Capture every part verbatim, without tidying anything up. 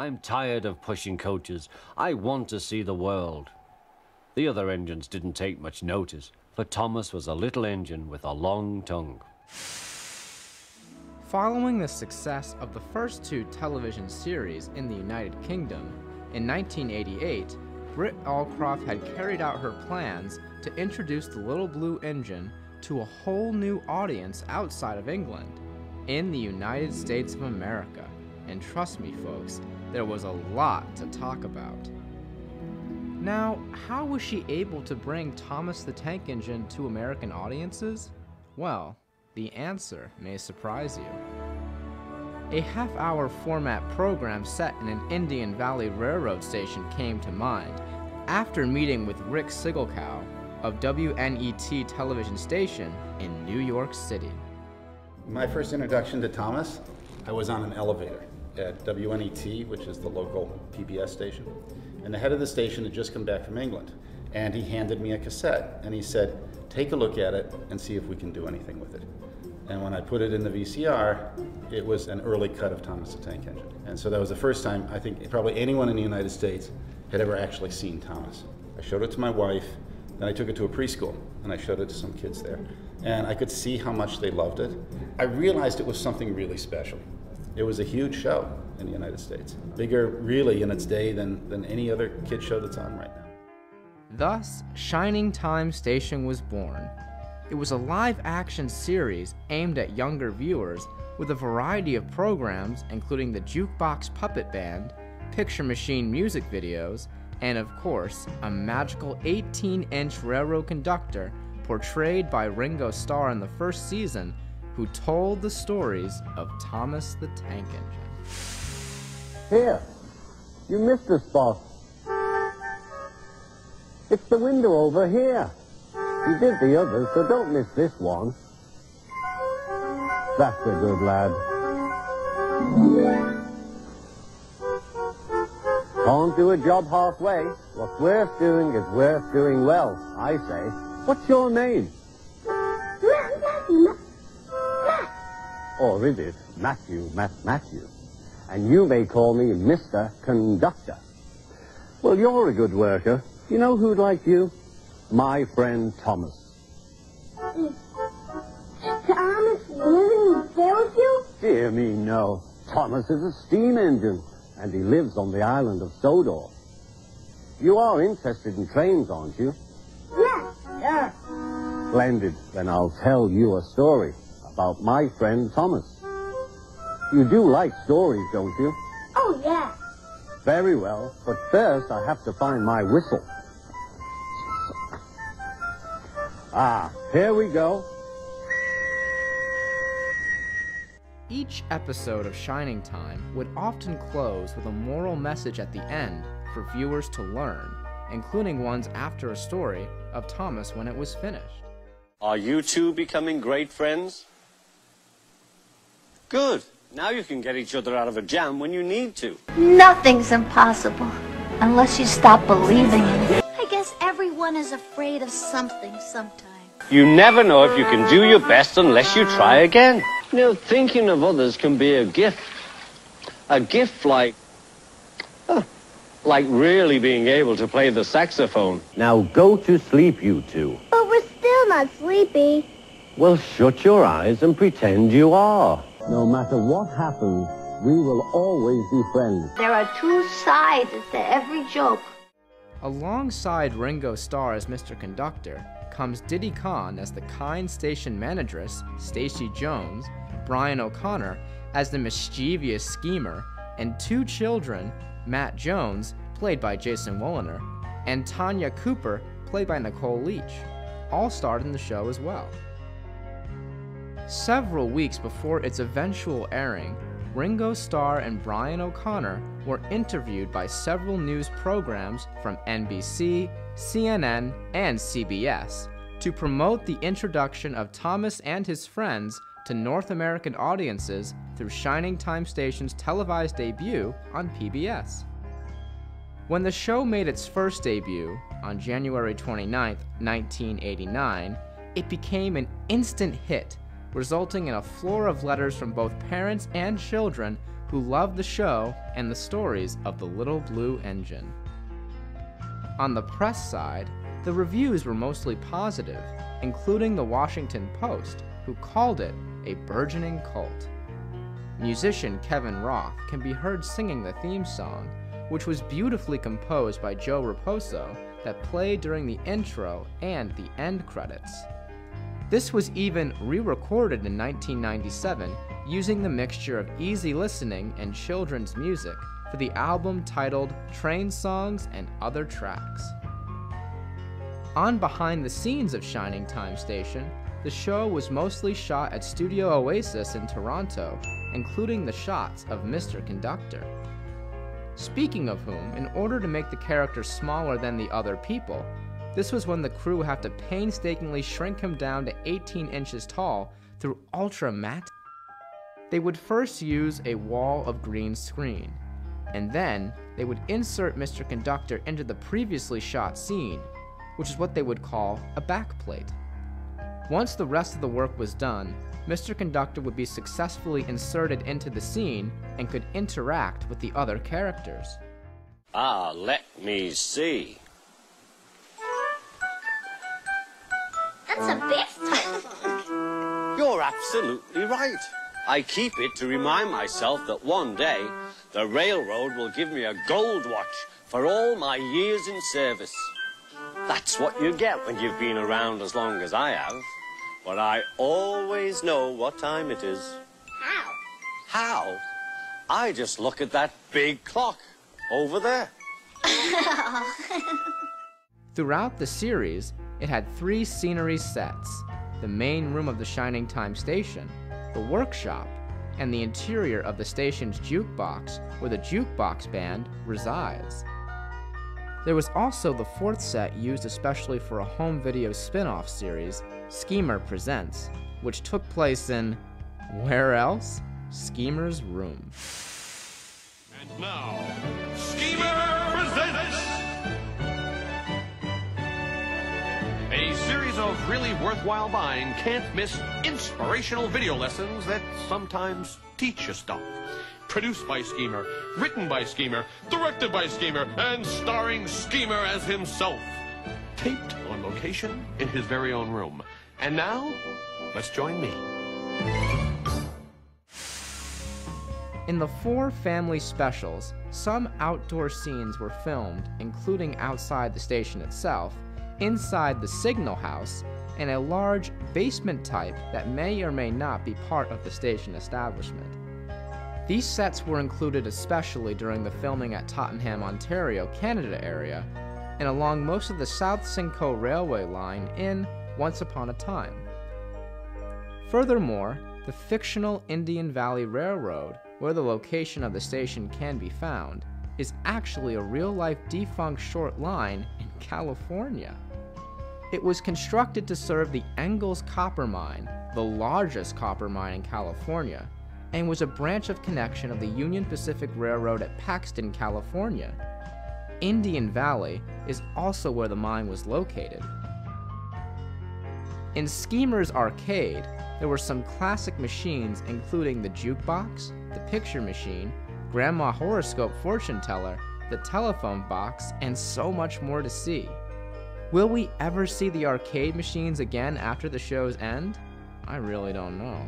I'm tired of pushing coaches. I want to see the world. The other engines didn't take much notice, for Thomas was a little engine with a long tongue. Following the success of the first two television series in the United Kingdom, in nineteen eighty-eight, Britt Allcroft had carried out her plans to introduce the Little Blue Engine to a whole new audience outside of England, in the United States of America. And trust me folks, there was a lot to talk about. Now, how was she able to bring Thomas the Tank Engine to American audiences? Well, the answer may surprise you. A half-hour format program set in an Indian Valley Railroad station came to mind after meeting with Rick Sigelkow of W N E T television station in New York City. My first introduction to Thomas, I was on an elevator at W N E T, which is the local P B S station. And the head of the station had just come back from England. And he handed me a cassette and he said, take a look at it and see if we can do anything with it. And when I put it in the V C R, it was an early cut of Thomas the Tank Engine. And so that was the first time I think probably anyone in the United States had ever actually seen Thomas. I showed it to my wife, then I took it to a preschool and I showed it to some kids there. And I could see how much they loved it. I realized it was something really special. It was a huge show in the United States. Bigger really in its day than, than any other kid show that's on right now. Thus, Shining Time Station was born. It was a live-action series aimed at younger viewers with a variety of programs including the Jukebox Puppet Band, Picture Machine music videos, and of course, a magical eighteen inch railroad conductor portrayed by Ringo Starr in the first season, who told the stories of Thomas the Tank Engine. Here, you missed this spot. It's the window over here. You did the others, so don't miss this one. That's a good lad. Can't do a job halfway. What's worth doing is worth doing well, I say. What's your name? Matthew. Matt. Or is it Matthew, Matt, Matthew? And you may call me Mister Conductor. Well, you're a good worker. You know who'd like you? My friend Thomas. Is Thomas living there with you? Dear me, no. Thomas is a steam engine, and he lives on the island of Sodor. You are interested in trains, aren't you? Yes, sir. Splendid. Then I'll tell you a story about my friend Thomas. You do like stories, don't you? Oh, yes. Very well, but first I have to find my whistle. Ah, here we go. Each episode of Shining Time would often close with a moral message at the end for viewers to learn, including ones after a story of Thomas when it was finished. Are you two becoming great friends? Good. Now you can get each other out of a jam when you need to. Nothing's impossible unless you stop believing in it. I guess everyone is afraid of something sometime. You never know if you can do your best unless you try again. You know, thinking of others can be a gift. A gift like, oh, like really being able to play the saxophone. Now go to sleep, you two. But we're still not sleepy. Well, shut your eyes and pretend you are. No matter what happens, we will always be friends. There are two sides to every joke. Alongside Ringo Starr as Mister Conductor comes Diddy Khan as the kind station manageress, Stacy Jones, Brian O'Connor as the mischievous schemer, and two children, Matt Jones, played by Jason Woliner, and Tanya Cooper, played by Nicole Leach, all starred in the show as well. Several weeks before its eventual airing, Ringo Starr and Brian O'Connor were interviewed by several news programs from N B C, C N N, and C B S to promote the introduction of Thomas and his friends to North American audiences through Shining Time Station's televised debut on P B S. When the show made its first debut on January twenty-ninth, nineteen eighty-nine, it became an instant hit, resulting in a floor of letters from both parents and children who loved the show and the stories of the Little Blue Engine. On the press side, the reviews were mostly positive, including the Washington Post, who called it a burgeoning cult. Musician Kevin Roth can be heard singing the theme song, which was beautifully composed by Joe Raposo, that played during the intro and the end credits. This was even re-recorded in nineteen ninety-seven using the mixture of easy listening and children's music for the album titled Train Songs and Other Tracks. On behind the scenes of Shining Time Station, the show was mostly shot at Studio Oasis in Toronto, including the shots of Mister Conductor. Speaking of whom, in order to make the character smaller than the other people, this was when the crew had to painstakingly shrink him down to eighteen inches tall through ultra matte. They would first use a wall of green screen, and then they would insert Mister Conductor into the previously shot scene, which is what they would call a backplate. Once the rest of the work was done, Mister Conductor would be successfully inserted into the scene and could interact with the other characters. Ah, let me see. That's a bathtub. You're absolutely right. I keep it to remind myself that one day the railroad will give me a gold watch for all my years in service. That's what you get when you've been around as long as I have. But I always know what time it is. How? How? I just look at that big clock over there. Throughout the series, it had three scenery sets: the main room of the Shining Time Station, the workshop, and the interior of the station's jukebox, where the jukebox band resides. There was also the fourth set used especially for a home video spin-off series, Schemer Presents, which took place in, where else? Schemer's room. And now, Schemer Presents! A series of really worthwhile buying, can't-miss inspirational video lessons that sometimes teach you stuff. Produced by Schemer, written by Schemer, directed by Schemer, and starring Schemer as himself. Taped on location in his very own room. And now, let's join me. In the four family specials, some outdoor scenes were filmed, including outside the station itself, inside the signal house, and a large basement type that may or may not be part of the station establishment. These sets were included especially during the filming at Tottenham, Ontario, Canada area, and along most of the South Simcoe Railway line in Once Upon a Time. Furthermore, the fictional Indian Valley Railroad, where the location of the station can be found, is actually a real-life defunct short line in California. It was constructed to serve the Engels Copper Mine, the largest copper mine in California, and was a branch of connection of the Union Pacific Railroad at Paxton, California. Indian Valley is also where the mine was located. In Schemer's arcade, there were some classic machines including the jukebox, the picture machine, Grandma Horoscope fortune teller, the telephone box, and so much more to see. Will we ever see the arcade machines again after the show's end? I really don't know.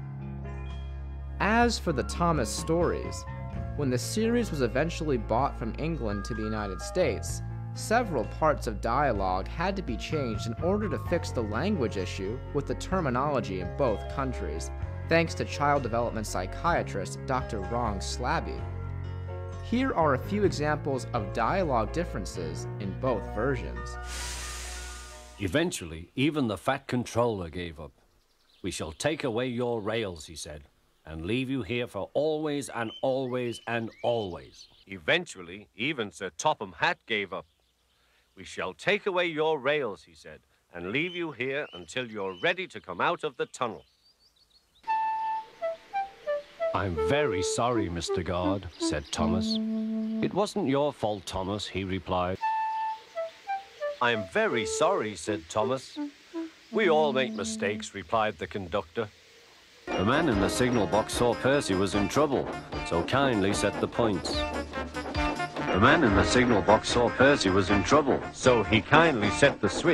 As for the Thomas stories, when the series was eventually bought from England to the United States, several parts of dialogue had to be changed in order to fix the language issue with the terminology in both countries, thanks to child development psychiatrist Doctor Wrong Slabby. Here are a few examples of dialogue differences in both versions. Eventually, even the fat controller gave up. "We shall take away your rails," he said, "and leave you here for always and always and always." Eventually, even Sir Topham Hatt gave up. "We shall take away your rails," he said, "and leave you here until you're ready to come out of the tunnel." "I'm very sorry, Mister Guard," said Thomas. "It wasn't your fault, Thomas," he replied. "I'm very sorry," said Thomas. "We all make mistakes," replied the conductor. The man in the signal box saw Percy was in trouble, so kindly set the points. The man in the signal box saw Percy was in trouble, so he kindly set the switch.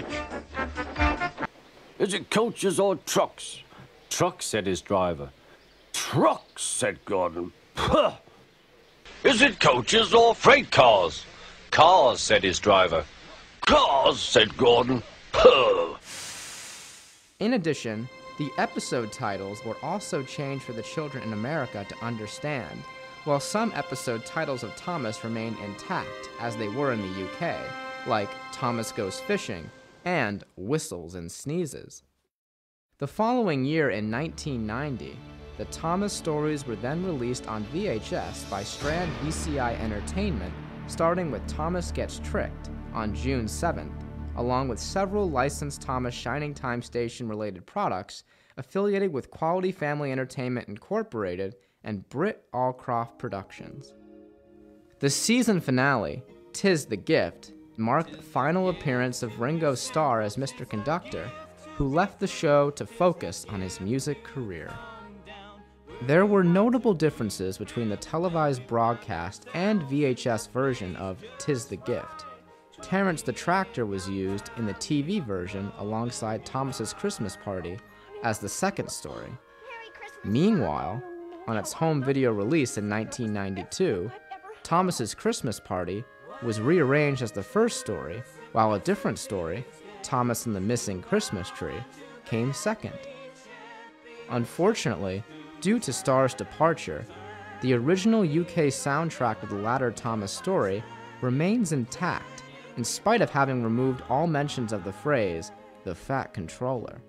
Is it coaches or trucks? Trucks, said his driver. Trucks, said Gordon. Puh! Is it coaches or freight cars? Cars, said his driver. Cars, said Gordon. Puh! In addition, the episode titles were also changed for the children in America to understand, while some episode titles of Thomas remained intact as they were in the U K, like Thomas Goes Fishing and Whistles and Sneezes. The following year in nineteen ninety, the Thomas stories were then released on V H S by Strand V C I Entertainment, starting with Thomas Gets Tricked on June seventh, along with several licensed Thomas Shining Time Station related products affiliated with Quality Family Entertainment Incorporated and Britt Allcroft Productions. The season finale, 'Tis the Gift, marked the final appearance of Ringo Starr as Mister Conductor, who left the show to focus on his music career. There were notable differences between the televised broadcast and V H S version of 'Tis the Gift. Terrence the Tractor was used in the T V version alongside Thomas's Christmas Party as the second story. Meanwhile, on its home video release in nineteen ninety-two, Thomas's Christmas Party was rearranged as the first story, while a different story, Thomas and the Missing Christmas Tree, came second. Unfortunately, due to Starr's departure, the original U K soundtrack of the latter Thomas story remains intact, in spite of having removed all mentions of the phrase, the Fat Controller.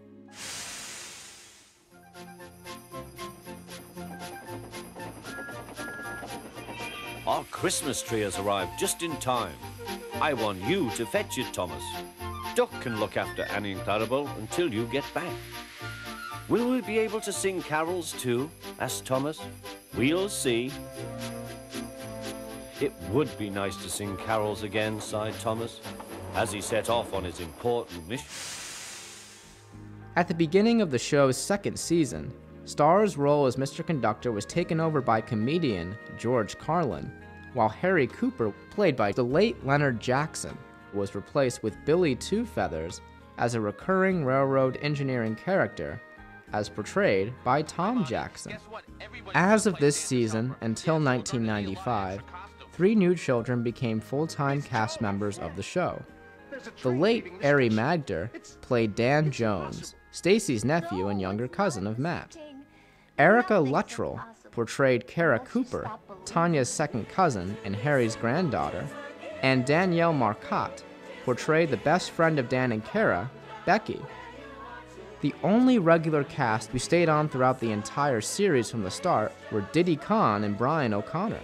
Our Christmas tree has arrived just in time. I want you to fetch it, Thomas. Duck can look after Annie and Clarabelle until you get back. Will we be able to sing carols too? Asked Thomas. We'll see. It would be nice to sing carols again, sighed Thomas, as he set off on his important mission. At the beginning of the show's second season, Starr's role as Mister Conductor was taken over by comedian George Carlin, while Harry Cooper, played by the late Leonard Jackson, was replaced with Billy Two Feathers as a recurring railroad engineering character, as portrayed by Tom Jackson. As of this season until nineteen ninety-five, three new children became full-time cast members of the show. The late Ari Magder played Dan Jones, Stacy's nephew and younger cousin of Matt. Erica Luttrell portrayed Kara Cooper, Tanya's second cousin and Harry's granddaughter, and Danielle Marcotte portrayed the best friend of Dan and Kara, Becky. The only regular cast who stayed on throughout the entire series from the start were Diddy Khan and Brian O'Connor.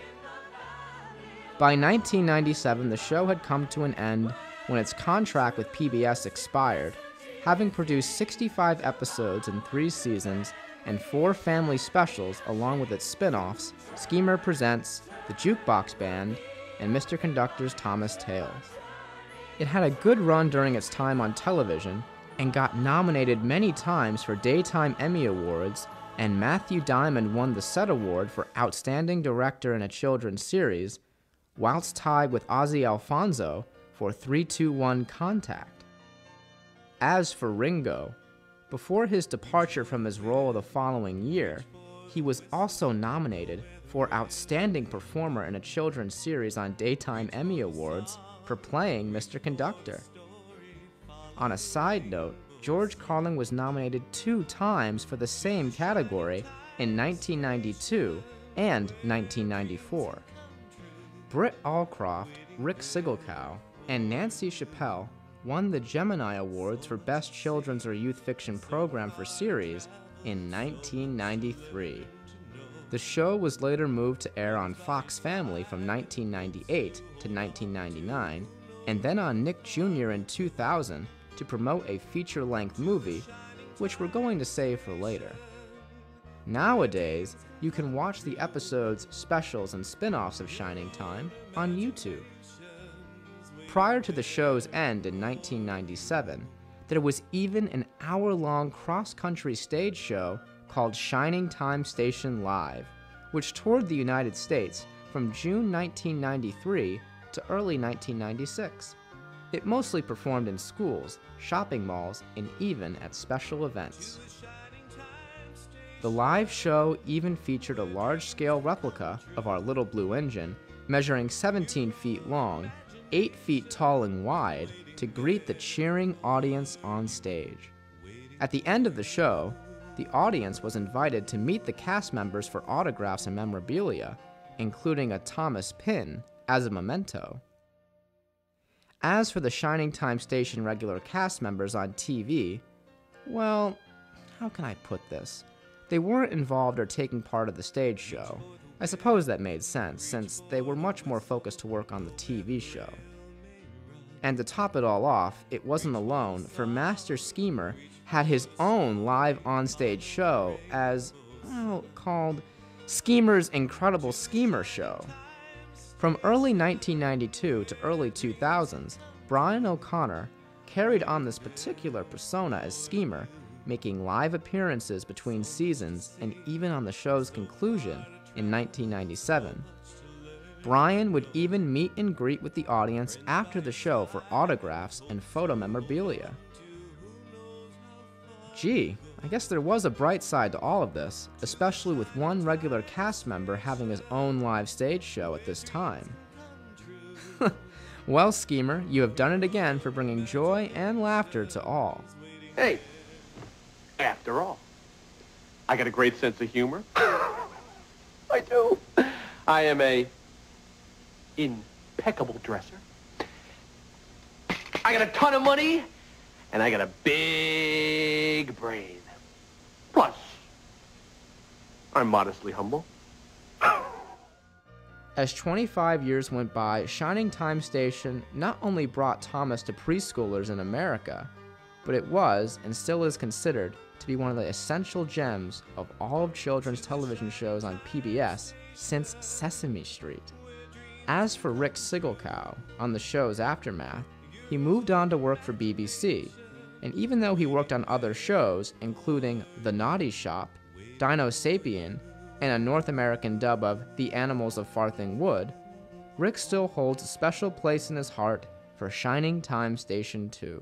By nineteen ninety-seven, the show had come to an end when its contract with P B S expired, having produced sixty-five episodes in three seasons and four family specials along with its spin-offs, Schemer Presents, The Jukebox Band, and Mister Conductor's Thomas Tales. It had a good run during its time on television and got nominated many times for Daytime Emmy Awards, and Matthew Diamond won the S E T Award for Outstanding Director in a Children's Series, whilst tied with Ozzie Alfonso for three two one Contact. As for Ringo, before his departure from his role the following year, he was also nominated for Outstanding Performer in a Children's Series on Daytime Emmy Awards for playing Mister Conductor. On a side note, George Carlin was nominated two times for the same category in nineteen ninety-two and nineteen ninety-four. Britt Allcroft, Rick Sigelkow, and Nancy Chappelle won the Gemini Awards for Best Children's or Youth Fiction Program for Series in nineteen ninety-three. The show was later moved to air on Fox Family from nineteen ninety-eight to nineteen ninety-nine, and then on Nick Junior in two thousand to promote a feature-length movie, which we're going to save for later. Nowadays, you can watch the episodes, specials, and spin-offs of Shining Time on YouTube. Prior to the show's end in nineteen ninety-seven, there was even an hour-long cross-country stage show called Shining Time Station Live, which toured the United States from June nineteen ninety-three to early nineteen ninety-six. It mostly performed in schools, shopping malls, and even at special events. The live show even featured a large-scale replica of our little blue engine, measuring seventeen feet long, eight feet tall and wide, to greet the cheering audience on stage. At the end of the show, the audience was invited to meet the cast members for autographs and memorabilia, including a Thomas pin as a memento. As for the Shining Time Station regular cast members on T V, well, how can I put this? They weren't involved or taking part of the stage show. I suppose that made sense, since they were much more focused to work on the T V show. And to top it all off, it wasn't alone, for Master Schemer had his own live onstage show as, well, called Schemer's Incredible Schemer Show. From early nineteen ninety-two to early two thousands, Brian O'Connor carried on this particular persona as Schemer, making live appearances between seasons and even on the show's conclusion in nineteen ninety-seven. Brian would even meet and greet with the audience after the show for autographs and photo memorabilia. Gee, I guess there was a bright side to all of this, especially with one regular cast member having his own live stage show at this time. Well, Schemer, you have done it again for bringing joy and laughter to all. Hey, after all, I got a great sense of humor. I do. I am a impeccable dresser. I got a ton of money, and I got a big brain. Plus, I'm modestly humble. As twenty-five years went by, Shining Time Station not only brought Thomas to preschoolers in America, but it was, and still is considered, to be one of the essential gems of all of children's television shows on P B S since Sesame Street. As for Rick Sigelkow, on the show's aftermath, he moved on to work for B B C, and even though he worked on other shows, including The Naughty Shop, Dino Sapien, and a North American dub of The Animals of Farthing Wood, Rick still holds a special place in his heart for Shining Time Station two.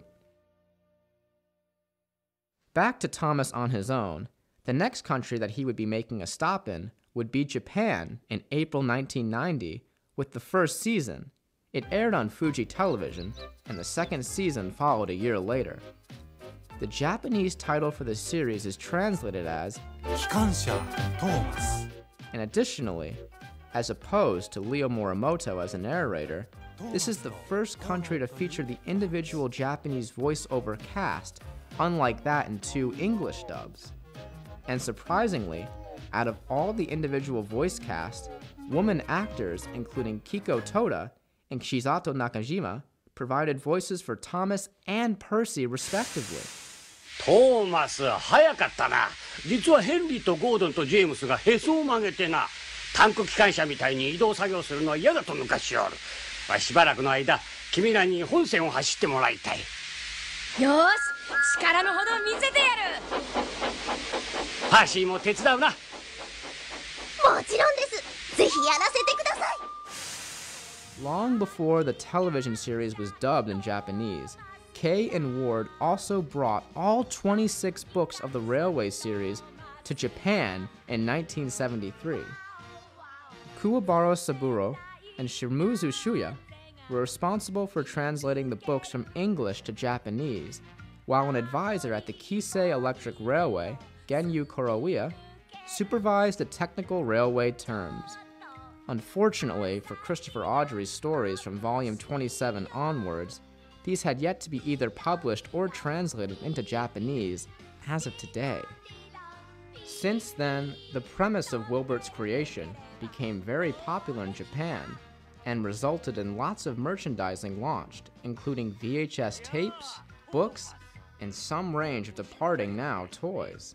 Back to Thomas on his own, the next country that he would be making a stop in would be Japan in April nineteen ninety with the first season. It aired on Fuji Television, and the second season followed a year later. The Japanese title for the series is translated as Hikansha Thomas. And additionally, as opposed to Leo Morimoto as a narrator, this is the first country to feature the individual Japanese voiceover cast, unlike that in two English dubs. And surprisingly, out of all the individual voice cast, woman actors including Kiko Toda and Shizato Nakajima provided voices for Thomas and Percy respectively. トーマス早かったな。実はヘンリーとゴードンとジェームスがへそを曲げてな、タンク機関車みたいに移動作業するのは嫌だと抜かしおる。しばらくの間君らに本線を走ってもらいたい。よーし、力のほど見せてやる。パーシーも手伝うな。もちろんです。ぜひやらせてください。 Long before the television series was dubbed in Japanese, Kay and Ward also brought all twenty-six books of the Railway series to Japan in nineteen seventy-three. Kuwabara Saburo and Shimizu Shuya were responsible for translating the books from English to Japanese, while an advisor at the Kisei Electric Railway, Genyu Kurowiya, supervised the technical railway terms. Unfortunately for Christopher Awdry's stories from volume twenty-seven onwards, these had yet to be either published or translated into Japanese as of today. Since then, the premise of Wilbert's creation became very popular in Japan and resulted in lots of merchandising launched, including V H S tapes, books, and some range of departing now toys.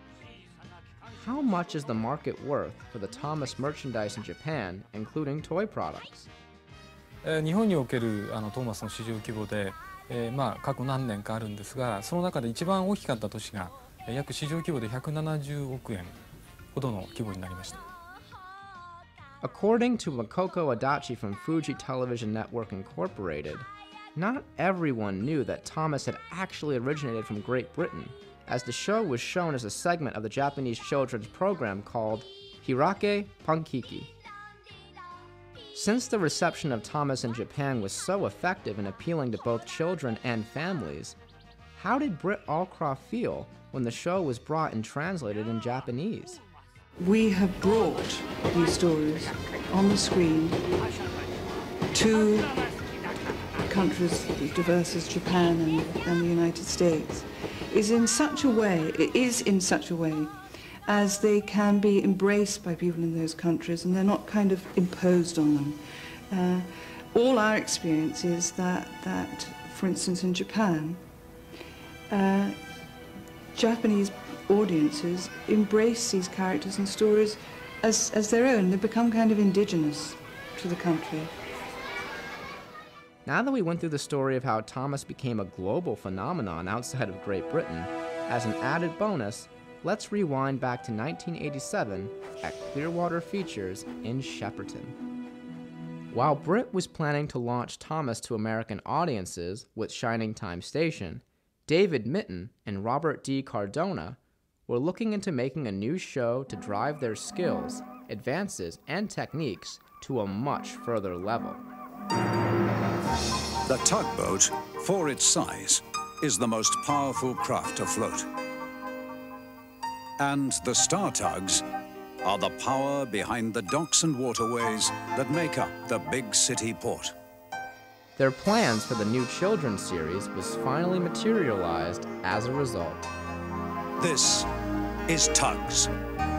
How much is the market worth for the Thomas merchandise in Japan, including toy products? 日本におけるあのトーマスの市場規模で、えー、まあ過去何年かあるんですが、その中で一番大きかった年が約市場規模でひゃくななじゅうおくえんほどの規模になりました。 According to Makoko Adachi from Fuji Television Network Incorporated, not everyone knew that Thomas had actually originated from Great Britain, as the show was shown as a segment of the Japanese children's program called Hirake Pankiki. Since the reception of Thomas in Japan was so effective in appealing to both children and families, how did Britt Allcroft feel when the show was brought and translated in Japanese? We have brought these stories on the screen to countries as diverse as Japan and, and the United States is in such a way, it is in such a way as they can be embraced by people in those countries and they're not kind of imposed on them. Uh, all our experience is that, that, for instance, in Japan, uh, Japanese audiences embrace these characters and stories as, as their own. They become kind of indigenous to the country. Now that we went through the story of how Thomas became a global phenomenon outside of Great Britain, as an added bonus, let's rewind back to nineteen eighty-seven at Clearwater Features in Shepperton. While Britt was planning to launch Thomas to American audiences with Shining Time Station, David Mitton and Robert D. Cardona were looking into making a new show to drive their skills, advances, and techniques to a much further level. The tugboat, for its size, is the most powerful craft afloat. And the Star Tugs are the power behind the docks and waterways that make up the big city port. Their plans for the new children's series was finally materialized as a result. This is Tugs.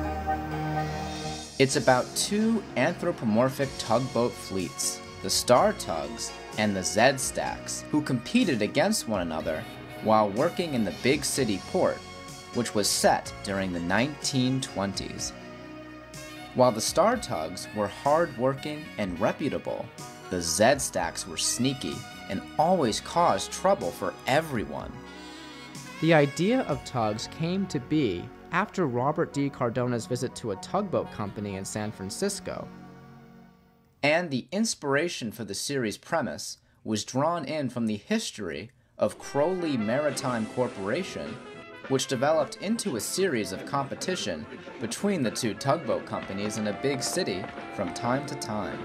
It's about two anthropomorphic tugboat fleets, the Star Tugs and the Zed Stacks, who competed against one another while working in the big city port, which was set during the nineteen twenties. While the Star Tugs were hard-working and reputable, the Zed Stacks were sneaky and always caused trouble for everyone. The idea of Tugs came to be after Robert D. Cardona's visit to a tugboat company in San Francisco. And the inspiration for the series' premise was drawn in from the history of Crowley Maritime Corporation, which developed into a series of competition between the two tugboat companies in a big city from time to time.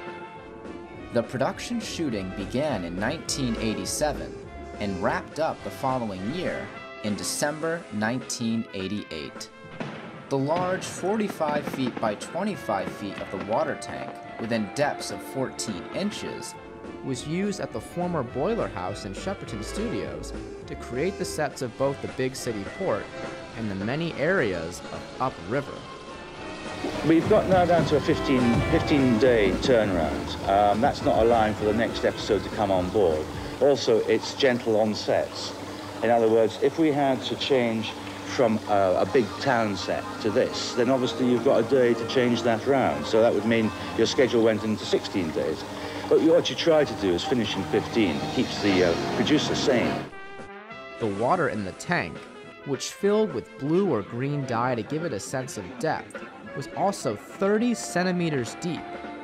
The production shooting began in nineteen eighty-seven and wrapped up the following year in December nineteen eighty-eight. The large forty-five feet by twenty-five feet of the water tank, within depths of fourteen inches, was used at the former boiler house in Shepperton Studios to create the sets of both the big city port and the many areas of upriver. We've got now down to a fifteen, fifteen day turnaround. Um, that's not allowing for the next episode to come on board. Also, it's gentle on sets. In other words, if we had to change from a, a big town set to this, then obviously you've got a day to change that round. So that would mean your schedule went into sixteen days. But what you try to do is finish in fifteen. It keeps the uh, producer sane. The water in the tank, which filled with blue or green dye to give it a sense of depth, was also thirty centimeters deep.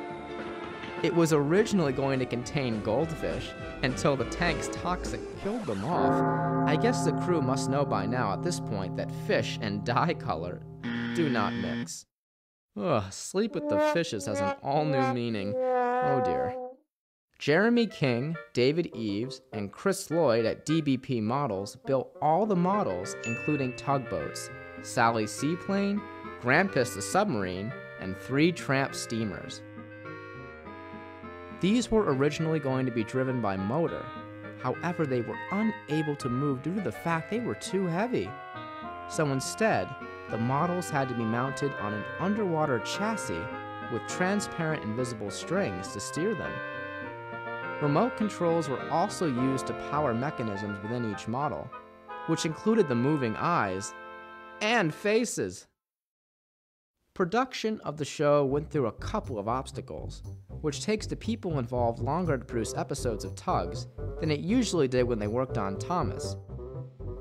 It was originally going to contain goldfish until the tank's toxic killed them off. I guess the crew must know by now at this point that fish and dye color do not mix. Ugh, sleep with the fishes has an all-new meaning. Oh dear. Jeremy King, David Eves, and Chris Lloyd at D B P Models built all the models, including tugboats, Sally's seaplane, Grampus the submarine, and three tramp steamers. These were originally going to be driven by motor. However, they were unable to move due to the fact they were too heavy. So instead, the models had to be mounted on an underwater chassis with transparent invisible strings to steer them. Remote controls were also used to power mechanisms within each model, which included the moving eyes and faces. Production of the show went through a couple of obstacles, which takes the people involved longer to produce episodes of Tugs than it usually did when they worked on Thomas.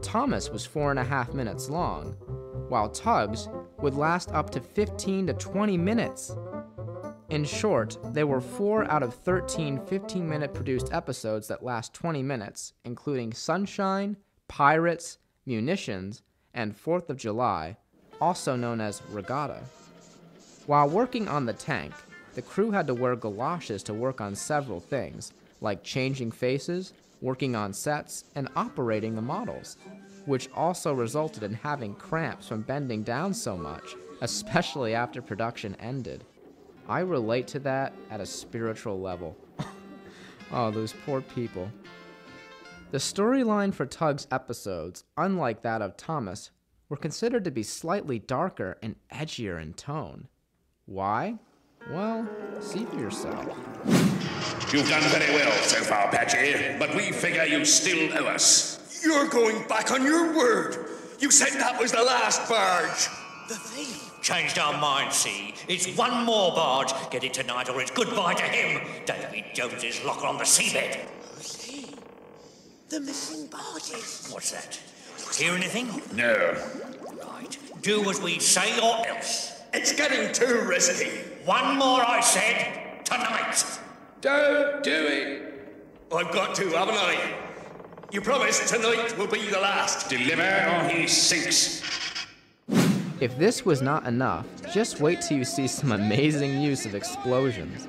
Thomas was four and a half minutes long, while Tugs would last up to fifteen to twenty minutes. In short, there were four out of thirteen fifteen-minute produced episodes that last twenty minutes, including Sunshine, Pirates, Munitions, and fourth of July, also known as Regatta. While working on the tank, the crew had to wear galoshes to work on several things, like changing faces, working on sets, and operating the models, which also resulted in having cramps from bending down so much, especially after production ended. I relate to that at a spiritual level. Oh, those poor people. The storyline for Tugs episodes, unlike that of Thomas, were considered to be slightly darker and edgier in tone. Why? Well, see for yourself. You've done very well so far, Patchy, but we figure you still owe us. You're going back on your word. You said that was the last barge. The thief changed our mind, see? It's one more barge. Get it tonight or it's goodbye to him. Davy Jones's locker on the seabed. Oh, see? The missing barges. What's that? Hear anything? No. Right. Do as we say or else. It's getting too risky. One more, I said. Tonight. Don't do it. I've got to, haven't I? You promised tonight will be the last. Deliver or he sinks. If this was not enough, just wait till you see some amazing use of explosions.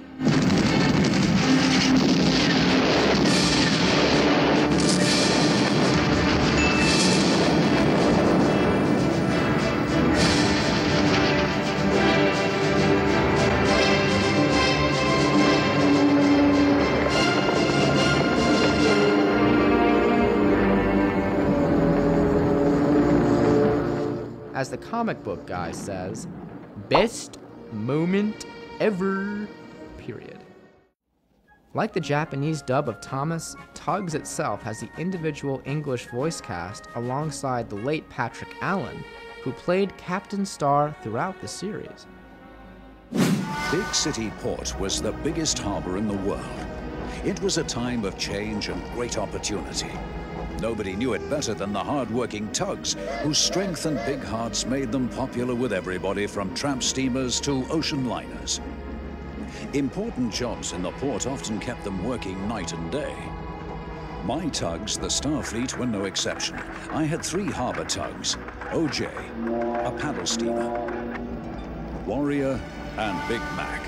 As the comic book guy says, best moment ever, period. Like the Japanese dub of Thomas, Tugs itself has the individual English voice cast alongside the late Patrick Allen, who played Captain Star throughout the series. Big City Port was the biggest harbor in the world. It was a time of change and great opportunity. Nobody knew it better than the hard-working Tugs, whose strength and big hearts made them popular with everybody from tramp steamers to ocean liners. Important jobs in the port often kept them working night and day. My Tugs, the Starfleet, were no exception. I had three harbor tugs, O J, a paddle steamer, Warrior, and Big Mac.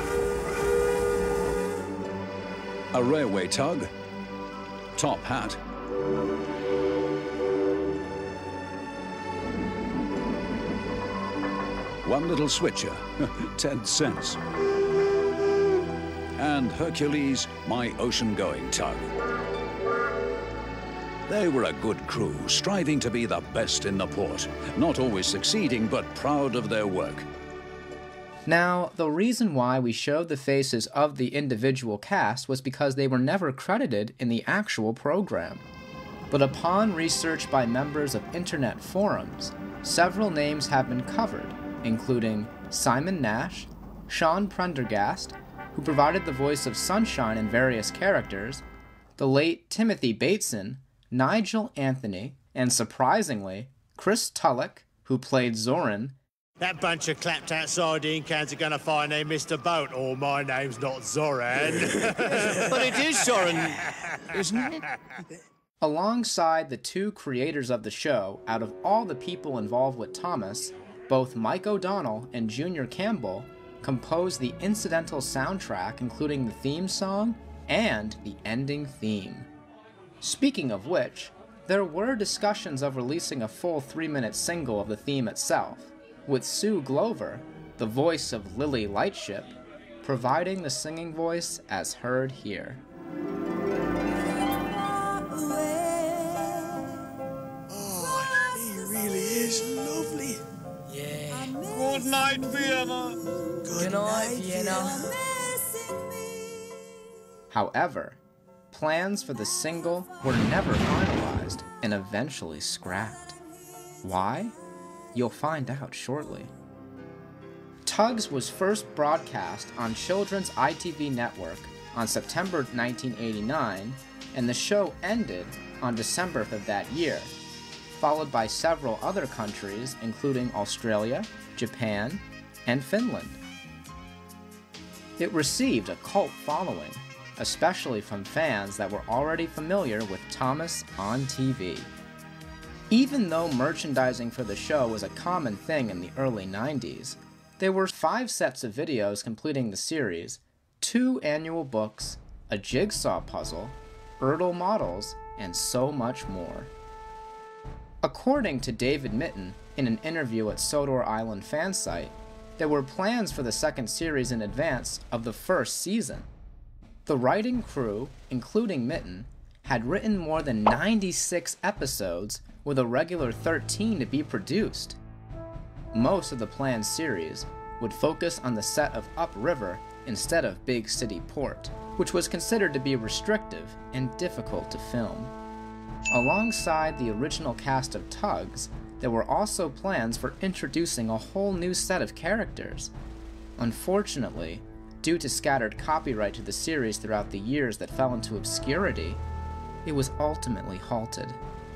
A railway tug, Top Hat, one little switcher, ten cents. And Hercules, my ocean-going tug. They were a good crew, striving to be the best in the port. Not always succeeding, but proud of their work. Now, the reason why we showed the faces of the individual cast was because they were never credited in the actual program. But upon research by members of internet forums, several names have been covered, including Simon Nash, Sean Prendergast, who provided the voice of Sunshine in various characters, the late Timothy Bateson, Nigel Anthony, and surprisingly, Chris Tulloch, who played Zoran. That bunch of clapped-out sardine cans are going to find they missed a boat, or my name's not Zoran. But it is Zoran, isn't it? Alongside the two creators of the show, out of all the people involved with Thomas, both Mike O'Donnell and Junior Campbell composed the incidental soundtrack, including the theme song and the ending theme. Speaking of which, there were discussions of releasing a full three-minute single of the theme itself, with Sue Glover, the voice of Lillie Lightship, providing the singing voice as heard here. Oh, he really is lovely. Yeah. Good night, Vienna. Good night, Vienna. However, plans for the single were never finalized and eventually scrapped. Why? You'll find out shortly. Tugs was first broadcast on Children's I T V Network on September nineteen eighty-nine, and the show ended on December of that year. followed by several other countries including Australia, Japan, and Finland. It received a cult following, especially from fans that were already familiar with Thomas on T V. Even though merchandising for the show was a common thing in the early nineties, there were five sets of videos completing the series, two annual books, a jigsaw puzzle, Ertl models, and so much more. According to David Mitten, in an interview at Sodor Island fan site, there were plans for the second series in advance of the first season. The writing crew, including Mitten, had written more than ninety-six episodes with a regular thirteen to be produced. Most of the planned series would focus on the set of Upriver instead of Big City Port, which was considered to be restrictive and difficult to film. Alongside the original cast of Tugs, there were also plans for introducing a whole new set of characters. Unfortunately, due to scattered copyright to the series throughout the years that fell into obscurity, it was ultimately halted.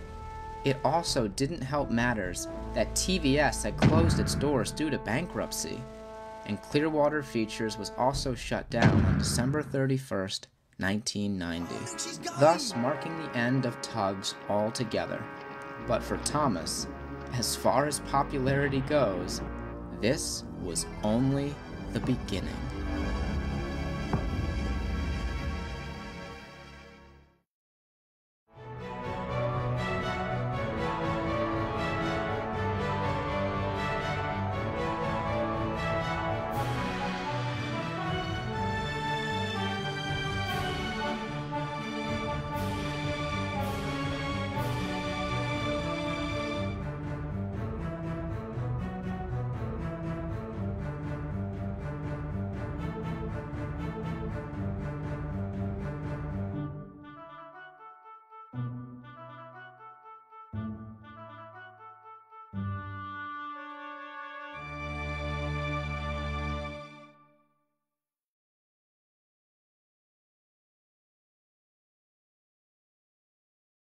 It also didn't help matters that T V S had closed its doors due to bankruptcy, and Clearwater Features was also shut down on December thirty-first, nineteen ninety, thus marking the end of Tugs altogether. But for Thomas, as far as popularity goes, this was only the beginning. Thank you.